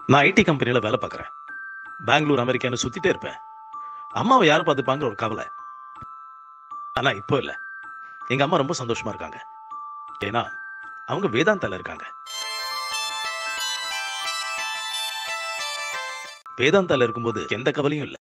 நான் ஐடி கம்பெனியில வேலை பார்க்குறேன். பெங்களூர், அமெரிக்கான்னு சுத்திட்டே இருப்பேன். அம்மாவை யார் பார்த்துப்பாங்கிற ஒரு கவலை. ஆனா இப்போ இல்ல. எங்க அம்மா ரொம்ப சந்தோஷமா இருக்காங்க. ஏன்னா அவங்க வேதாந்தால இருக்காங்க. வேதாந்தால இருக்கும்போது எந்த கவலையும் இல்ல.